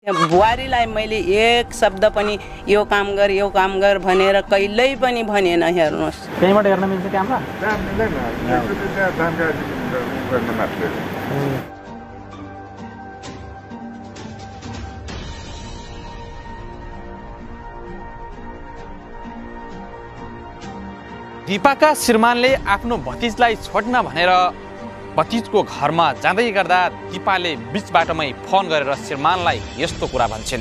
बुहारीलाई मैले एक शब्द पनि यो काम गर भनेर कहिल्यै पनि भनेन। हेर्नुहोस् त्यहीँबाट हेर्न मिल्छ क्यामेरा? दिपाका श्रीमानले आफ्नो भतिजलाई छोड्न भनेर भतिजको घरमा जाँदै गर्दा दिपाले बीच बाटोमै फोन गरेर श्रीमानलाई यस्तो कुरा भन्छन्।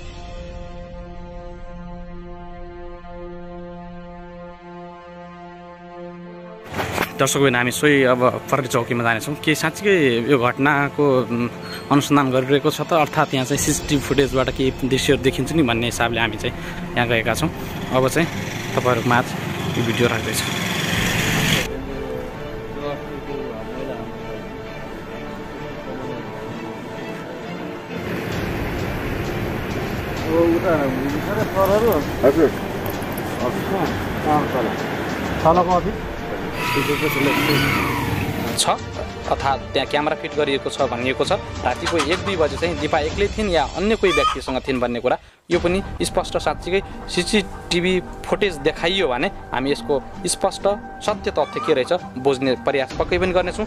दर्शकबिन हामी सोही अब प्रहरी चौकीमा जानेछौँ। के साँच्चीकै यो घटनाको अनुसन्धान गरिरहेको छ त, अर्थात् यहाँ चाहिँ सिसिटिभी फुटेजबाट केही दृश्यहरू देखिन्छ नि भन्ने हिसाबले हामी चाहिँ यहाँ गएका छौँ। अब चाहिँ तपाईँहरूको माझ यो भिडियो राख्दैछ। छ अर्थात् त्यहाँ क्यामेरा फिट गरिएको छ भनिएको छ। रातिको 1-2 बजे चाहिँ दिपा एक्लै थिइन् या अन्य कोही व्यक्तिसँग थिइन् भन्ने कुरा यो पनि स्पष्ट साँच्चीकै सिसिटिभी फुटेज देखाइयो भने हामी यसको स्पष्ट सत्य तथ्य के रहेछ बुझ्ने प्रयास पक्कै पनि गर्नेछौँ।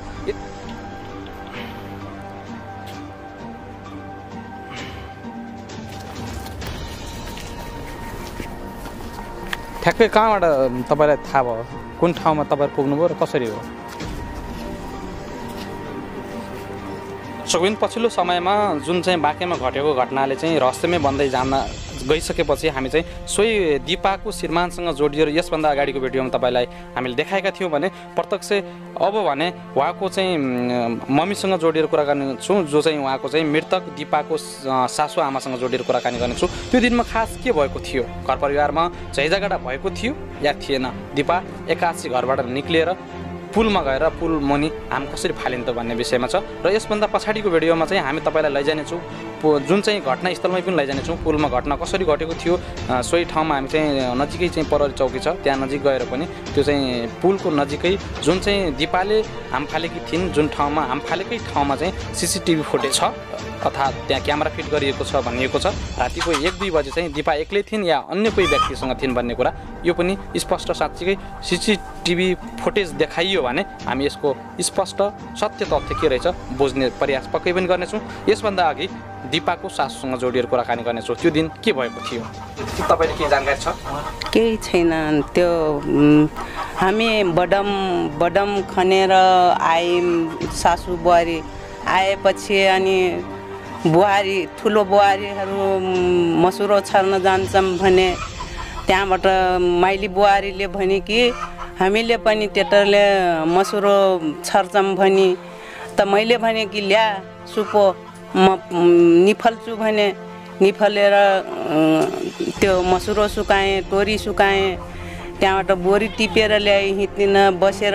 ठ्याक्कै कहाँबाट तपाईँलाई थाहा भयो? कुन ठाउँमा तपाईँ पुग्नुभयो र कसरी हो? सकिन पछिल्लो समयमा जुन चाहिँ बाँकेमा घटेको घटनाले चाहिँ रहस्यमय बन्दै जान गइसकेपछि हामी चाहिँ सोही दिपाको श्रीमानसँग जोडिएर यसभन्दा अगाडिको भिडियोमा तपाईँलाई हामीले देखाएका थियौँ भने प्रत्यक्ष अब भने उहाँको चाहिँ मम्मीसँग जोडिएर कुराकानी गर्छौँ, जो चाहिँ उहाँको चाहिँ मृतक दिपाको सासु आमासँग जोडिएर कुराकानी गर्नेछु। त्यो दिनमा खास के भएको थियो? घर परिवारमा झैझगडा भएको थियो या थिएन? दिपा एकासी घरबाट निक्लिएर पुलमा गएर पुल मुनि हाम कसरी फालिन्छ भन्ने विषयमा छ र यसभन्दा पछाडिको भिडियोमा चाहिँ हामी तपाईँलाई लैजानेछौँ जुन चाहिँ घटनास्थलमै पनि लैजानेछौँ। पुलमा घटना कसरी घटेको थियो सोही ठाउँमा हामी चाहिँ नजिकै चाहिँ प्रहरी चौकी छ त्यहाँ नजिक गएर पनि त्यो चाहिँ पुलको नजिकै जुन चाहिँ दिपाले हाम फालेकी थिइन् जुन ठाउँमा हाम फालेकै ठाउँमा चाहिँ सिसिटिभी फुटेज छ अर्थात् त्यहाँ क्यामेरा फिट गरिएको छ भनिएको छ। रातिको 1-2 बजे चाहिँ दिपा एक्लै थिइन् या अन्य कोही व्यक्तिसँग थिइन् भन्ने कुरा यो पनि स्पष्ट साँच्चीकै सिसिटिभी फुटेज देखाइयो भने हामी यसको स्पष्ट सत्य तथ्य के रहेछ बुझ्ने प्रयास पक्कै पनि गर्नेछौँ। यसभन्दा अघि दिपाको सासूसँग जोडिएर कुराकानी गर्नेछौँ। त्यो दिन के भएको थियो तपाईँले के जानकारी छ? केही छैन। त्यो हामी बडम खनेर आयौँ, सासू बुहारी आएपछि अनि बुहारी ठुलो बुहारीहरू मसुरो छर्न जान्छौँ भने त्यहाँबाट माइली बुहारीले भने कि हामीले पनि टेटरले मसुरो छर्छौँ भनी त मैले भने कि ल्या सुपो म निफल्छु भने निफलेर त्यो मसुरो सुकाएँ, तोरी सुकाएँ, त्यहाँबाट बोरी टिपेर ल्याएँ, हिँड्न बसेर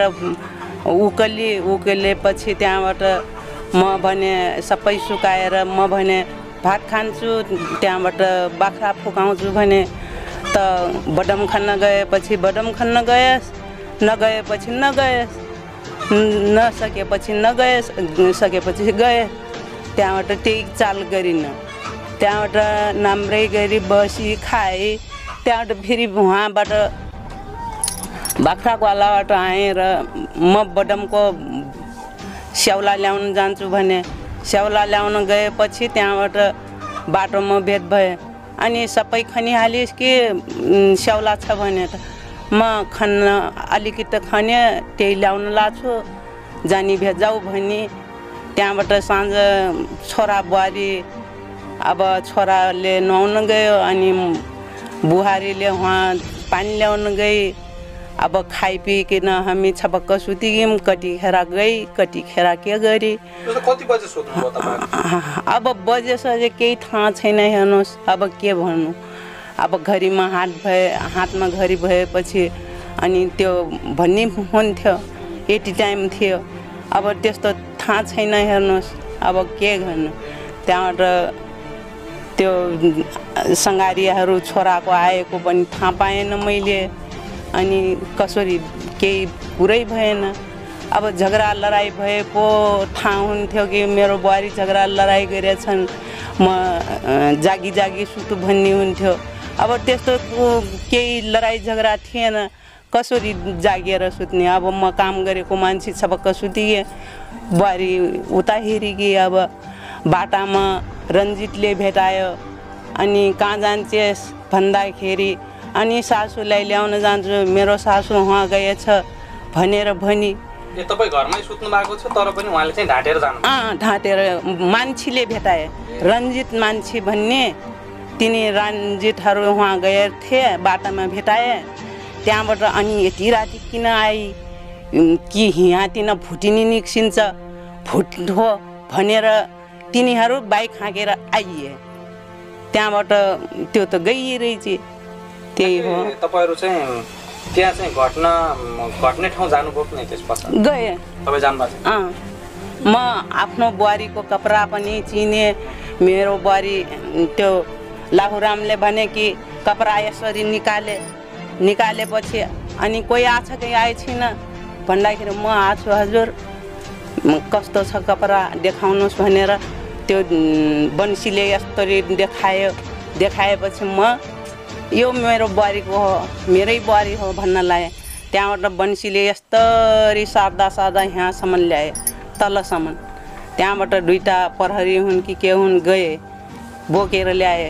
उकलेपछि त्यहाँबाट म भने सबै सुकाएर म भने भात खान्छु, त्यहाँबाट बाख्रा फुकाउँछु भने त बडम खन्न गएपछि बडम खन्न गएस्, नगएपछि नगएस्, नसकेपछि नगएस्, सकेपछि गए। त्यहाँबाट त्यही चाल गरिन, त्यहाँबाट राम्रै गरी बसी खाएँ। त्यहाँबाट फेरि उहाँबाट बाख्रा ग्वालाबाट आएँ र म बडमको स्याउला ल्याउन जान्छु भने स्याउला ल्याउन गएपछि त्यहाँबाट बाटोमा भेट भए अनि सबै खनिहालिस् कि स्याउला छ भने त म खन्न अलिकति खने त्यही ल्याउन लाछु जानी भेजाऊ भनी। त्यहाँबाट साँझ छोरा बुहारी अब छोराले नुहाउन गयो अनि बुहारीले उहाँ पानी ल्याउन गई। अब खाइपिकन हामी छपक्क सुति गयौँ। कतिखेर गई कतिखेर के गरी कति बजे सुत्नुभयो तपाईँ? अब बजे सजे केही थाहा छैन। हेर्नुहोस् अब के भन्नु, अब घडीमा हातमा घडी भएपछि अनि त्यो भन्ने हुन्थ्यो यति टाइम थियो। अब त्यस्तो थाहा छैन। हेर्नुहोस् अब के गर्नु। त्यहाँबाट त्यो सङ्गारियाहरू छोराको आएको पनि थाहा पाएन मैले अनि कसरी केही पुरै भएन। अब झगडा लडाइँ भए पो थाहा हुन्थ्यो कि मेरो बुहारी झगडा लडाइँ गरेछन् म जागी जागी सुतु भन्ने हुन्थ्यो। अब त्यस्तो केही लडाइँ झगडा थिएन, कसरी जागेर सुत्ने। अब म काम गरेको मान्छे सबक्क सुतिए, बुहारी उता हेरिकी। अब बाटामा रन्जितले भेटायो, अनि कहाँ जान्छेस् भन्दाखेरि अनि सासूलाई ल्याउन जान्छु, मेरो सासू उहाँ गएछ भनेर भनी। तपाईँ घरमै सुत्नु भएको छ तर पनि उहाँले चाहिँ ढाँटेर जानु? ढाँटेर मान्छेले भेटाए, रन्जित मान्छे भन्ने, तिनी रन्जितहरू उहाँ गए थिए, बाटामा भेटाए। त्यहाँबाट अनि यति राति किन आई कि यहाँ तिन भुटिनी निस्किन्छ, भुट्यो भनेर तिनीहरू बाइक हाँकेर आइए। त्यहाँबाट त्यो त गइरहेछ। त्यही हो। तपाईँहरू चाहिँ त्यहाँ चाहिँ घट्ने ठाउँ जानुभयो कि नै त्यस पछाडि? गए। तपाईँ जानुभएको थियो? म आफ्नो बुहारीको कपडा पनि चिने। मेरो बुहारी त्यो लाहुरामले भने कि कपडा यसरी निकालेपछि अनि कोही आछ कि आएछिन भन्दाखेरि म आछु हजुर, कस्तो छ कपडा देखाउनुहोस् भनेर त्यो बन्सीले यस्तरी देखाएपछि म यो मेरो बुहारीको हो, मेरै बुहारी हो भन्न लाएँ। त्यहाँबाट बन्सीले यस्तरी सार्दा यहाँसम्म ल्याए, तलसम्म। त्यहाँबाट दुईटा प्रहरी हुन् कि के हुन् गए, बोकेर ल्याए।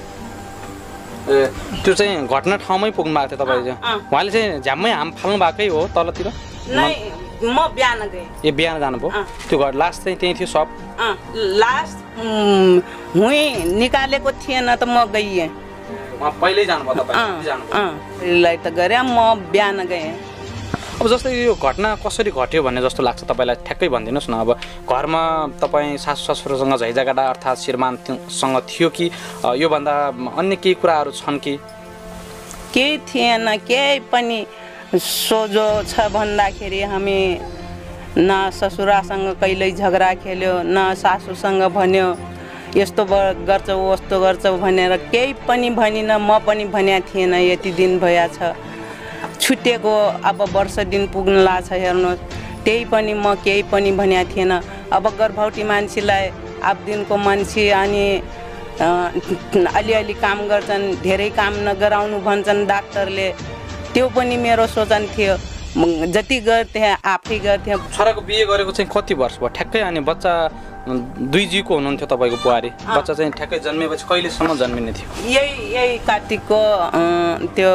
त्यो चाहिँ घटना ठाउँमै पुग्नु भएको थियो तपाईँ चाहिँ? उहाँले चाहिँ झ्याम्मै हाम फाल्नु भएकै हो तलतिर? म बिहान गएँ। ए बिहान जानुभयो? त्यो घर लास्ट चाहिँ त्यही थियो सब? लास्ट हुँ निकालेको थिएन त म गएँ। पहिल्यै जानुभयो तपाईँ? त गरे, म बिहान गएँ। अब जस्तै यो घटना कसरी घट्यो भन्ने जस्तो लाग्छ तपाईँलाई, ठ्याक्कै भनिदिनुहोस् न। अब घरमा तपाईँ सासू ससुरसँग झैझगडा अर्थात् श्रीमानसँग थियो कि योभन्दा अन्य केही कुराहरू छन् कि? केही थिएन, केही पनि। सोझो छ भन्दाखेरि हामी न ससुरासँग कहिल्यै झगडा खेल्यो, न सासूसँग भन्यो यस्तो गर्छौ वस्तो गर्छौ भनेर केही पनि भनिन। म पनि भनेको थिएन। यति दिन भएछ छुटेको, अब वर्ष दिन पुग्न लाग्छ हेर्नुहोस्, त्यही पनि म केही पनि भनेको थिएन। अब गर्भवती मान्छेलाई अब दिनको मान्छे अनि अलिअलि काम गर्छन्, धेरै काम नगराउनु भन्छन् डाक्टरले। त्यो पनि मेरो सोचन थियो, जति गर्थे आफै गर्थे। छोराको बिहे गरेको चाहिँ कति वर्ष भयो ठ्याक्कै? अनि बच्चा 2 जीको हुनुहुन्थ्यो तपाईँको बुहारी, बच्चा चाहिँ ठ्याक्कै जन्मेपछि कहिलेसम्म जन्मिने थियो? यही कार्तिकको त्यो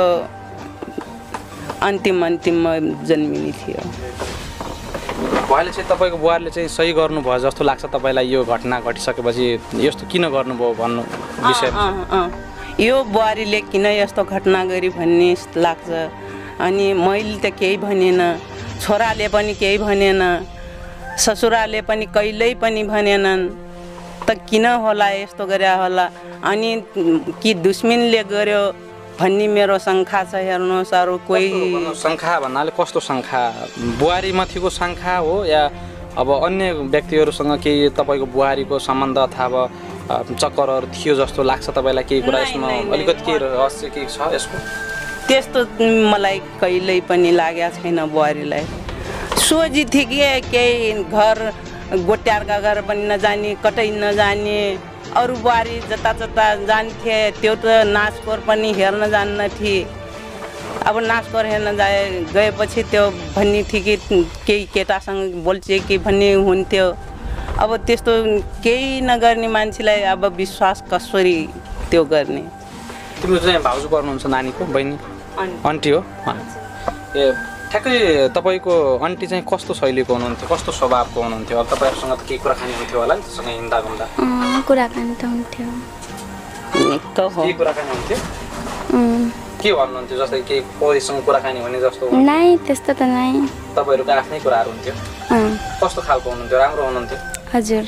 अन्तिममा जन्मिने थियो। उहाँले चाहिँ तपाईँको बुहारीले चाहिँ सही गर्नुभयो जस्तो लाग्छ तपाईँलाई? यो घटना घटिसकेपछि यस्तो किन गर्नुभयो भन्नु विषय? यो बुहारीले किन यस्तो घटना गरी भन्ने लाग्छ। अनि मैले त केही भनेन, छोराले पनि केही भनेन, ससुराले पनि कहिल्यै पनि भनेनन्। त किन होला यस्तो गरे होला, अनि कि दुश्मनले गर्यो भन्ने मेरो शङ्का छ। हेर्नुहोस्, अरू कोही शङ्का भन्नाले कस्तो शङ्का? बुहारी माथिको शङ्का हो या अब अन्य व्यक्तिहरूसँग केही तपाईँको बुहारीको सम्बन्ध अथवा चक्करहरू थियो जस्तो लाग्छ तपाईँलाई? केही कुरा यसमा अलिकति केही रहस्य केही छ यसको? त्यस्तो मलाई कहिल्यै पनि लागेको छैन। बुहारीलाई सोझी थियो कि केही घर गोट्यारका घर पनि नजाने, कतै नजाने। अरू बुहारी जता जान्थे, त्यो त नाचकोर पनि हेर्न जान्न थिए। अब नाचकोर हेर्न गएपछि त्यो भन्ने थियो कि केही केटासँग बोल्छ कि भन्ने हुन्थ्यो। अब त्यस्तो केही नगर्ने मान्छेलाई अब विश्वास कसरी त्यो गर्ने? तिम्रो चाहिँ भाउजू पर्नुहुन्छ नानीको बहिनी? आन्टी हो। ए ठ्याक्कै तपाईँको आन्टी चाहिँ कस्तो शैलीको हुनुहुन्थ्यो, कस्तो स्वभावको हुनुहुन्थ्यो? अब तपाईँहरूसँग त केही कुराकानी हुन्थ्यो होला नि त्यससँग हिँड्दा घुम्दा? कुराकानी त हुन्थ्यो। के कुराकानी हुन्थ्यो? के भन्नुहुन्थ्यो? जस्तै केही कोहीसँग कुराकानी हुने जस्तो? नै, त्यस्तो त नै। तपाईँहरूको आफ्नै कुराहरू हुन्थ्यो? कस्तो खालको हुनुहुन्थ्यो? राम्रो हुनुहुन्थ्यो? हजुर।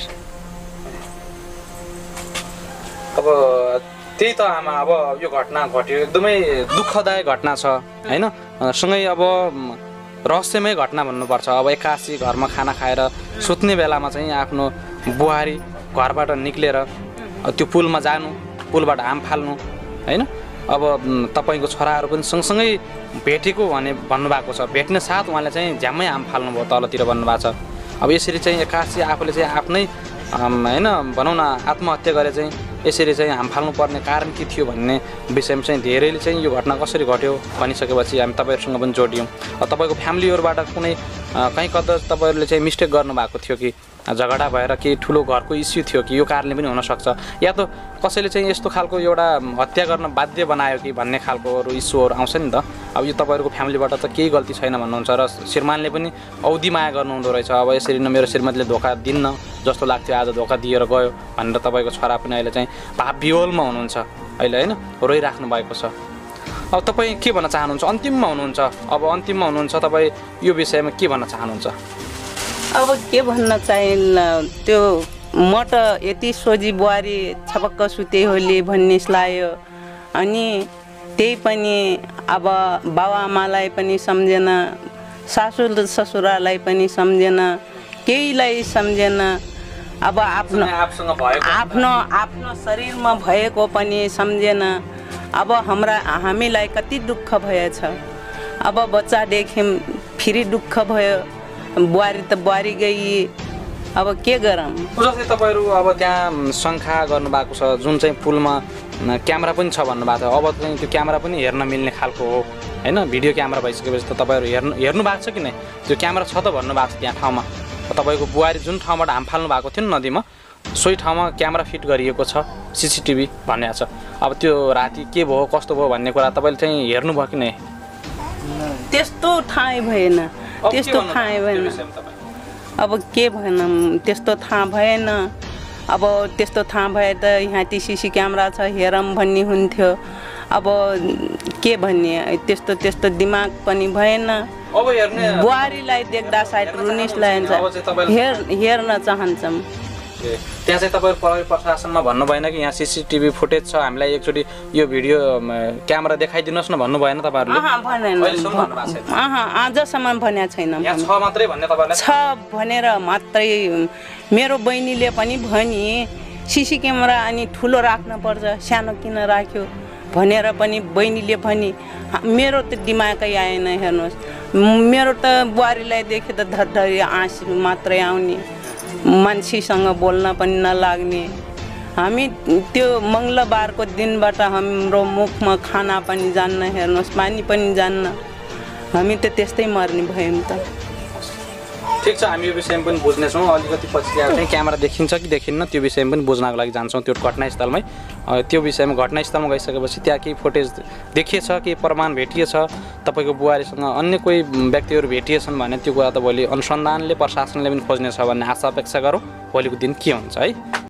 अब त्यही त आमा, अब यो घटना घट्यो, एकदमै दुःखदायक घटना छ होइन? सँगै अब रहस्यमय घटना भन्नुपर्छ। अब एक्कासी घरमा खाना खाएर सुत्ने बेलामा चाहिँ आफ्नो बुहारी घरबाट निक्लेर त्यो पुलमा जानु, पुलबाट हाम फाल्नु होइन? अब तपाईँको छोराहरू पनि सँगसँगै भेटेको भन्नुभएको छ, भेट्ने साथ उहाँले चाहिँ झ्याम्मै हाम फाल्नुभयो तलतिर भन्नुभएको छ। अब यसरी चाहिँ एक्कासी आफूले चाहिँ आफ्नै होइन भनौँ न आत्महत्या गरे चाहिँ यसरी चाहिँ हाम फाल्नुपर्ने कारण के थियो भन्ने विषयमा चाहिँ धेरैले चाहिँ यो घटना कसरी घट्यो भनिसकेपछि हामी तपाईँहरूसँग पनि जोडियौँ। तपाईँको फ्यामिलीहरूबाट कुनै कहीँ कता तपाईँहरूले चाहिँ मिस्टेक गर्नुभएको थियो कि झगडा भएर केही ठुलो घरको इस्यु थियो कि यो कारणले पनि हुनसक्छ, या त कसैले चाहिँ यस्तो खालको एउटा हत्या गर्न बाध्य बनायो कि भन्ने खालकोहरू इस्युहरू आउँछ नि त। अब यो तपाईँहरूको फ्यामिलीबाट त केही गल्ती छैन भन्नुहुन्छ र श्रीमानले पनि औधी माया गर्नुहुँदो रहेछ। अब यसरी न मेरो श्रीमतीले धोका दिन्न जस्तो लाग्थ्यो, आज धोका दिएर गयो भनेर तपाईँको छोरा पनि अहिले चाहिँ पाप विहोलमा हुनुहुन्छ अहिले, होइन, रोइराख्नु भएको छ। अब तपाईँ के भन्न चाहनुहुन्छ? अन्तिममा हुनुहुन्छ, अब अन्तिममा हुनुहुन्छ, तपाईँ यो विषयमा के भन्न चाहनुहुन्छ? अब के भन्न चाहिन्न, त्यो म त यति सोझी बुहारी छपक्क सुते होली भन्ने लायो, अनि त्यही पनि अब बाबुआमालाई पनि सम्झेन, सासु ससुरालाई पनि सम्झेन, केहीलाई सम्झेन। अब आफ्नो आफ्नो शरीरमा भएको पनि सम्झेन। अब हामीलाई कति दुःख भएछ। अब बच्चा देख्यौँ फेरि दुःख भयो, बुहारी त बुहारी गई, अब के गरौँ। जस्तै तपाईँहरू अब त्यहाँ शङ्खा गर्नुभएको छ, जुन चाहिँ पुलमा क्यामेरा पनि छ भन्नुभएको थियो, अब चाहिँ त्यो क्यामेरा पनि हेर्न मिल्ने खालको हो, होइन, भिडियो क्यामेरा भइसकेपछि त तपाईँहरू हेर्नु भएको छ कि नै? त्यो क्यामेरा छ त भन्नुभएको छ त्यहाँ ठाउँमा। तपाईँको बुहारी जुन ठाउँबाट हाम फाल्नु भएको थियो नि नदीमा, सोही ठाउँमा क्यामेरा फिट गरिएको छ, CCTV भनेको छ। अब त्यो राति के भयो कस्तो भयो भन्ने कुरा तपाईँले चाहिँ हेर्नुभयो कि नै? त्यस्तो थाहै भएन, त्यस्तो थाहै भएन। अब के भनौँ, त्यस्तो थाहा भएन। अब त्यस्तो थाहा भए त यहाँ CC क्यामेरा छ हेरौँ भन्ने हुन्थ्यो। अब के भन्ने, त्यस्तो दिमाग पनि भएन। अब हेर्ने बुहारीलाई देख्दा सायद रुनिस लाग्छ, हेर्न चाहन्छौँ। त्यहाँ चाहिँ तपाईँ प्रहरी प्रशासनमा भन्नु भएन कि यहाँ CCTV फुटेज छ, हामीलाई एकचोटि यो भिडियो क्यामेरा देखाइदिनुहोस् न भन्नु भएन तपाईँहरूले? आजसम्म भनेको छैन। छ मात्रै भन्ने तपाईँलाई? छ भनेर मात्रै मेरो बहिनीले पनि भनी CC क्यामेरा अनि ठुलो राख्नुपर्छ, सानो किन राख्यो भनेर पनि बहिनीले भनी। मेरो त दिमागै आएन। हेर्नुहोस्, मेरो त बुहारीलाई देखे त धरधरी आँसु मात्रै आउने, मान्छेसँग बोल्न पनि नलाग्ने। हामी त्यो मङ्गलबारको दिनबाट हाम्रो मुखमा खाना पनि जान्न, हेर्नुहोस्, पानी पनि जान्न। हामी त त्यस्तै मर्ने भयौँ त। ठिक छ, हामी यो विषयमा पनि बुझ्नेछौँ। अलिकति पछि चाहिँ क्यामेरा देखिन्छ कि देखिन्न त्यो विषयमा पनि बुझ्नको लागि जान्छौँ त्यो घटनास्थलमै। त्यो विषयमा घटनास्थलमा गइसकेपछि त्यहाँ केही फुटेज देखिएछ, केही प्रमाण भेटिएछ, तपाईँको बुहारीसँग अन्य कोही व्यक्तिहरू भेटिएछन् भने त्यो कुरा त भोलि अनुसन्धानले प्रशासनले पनि खोज्नेछ भन्ने आशा अपेक्षा गरौँ। भोलिको दिन के हुन्छ है।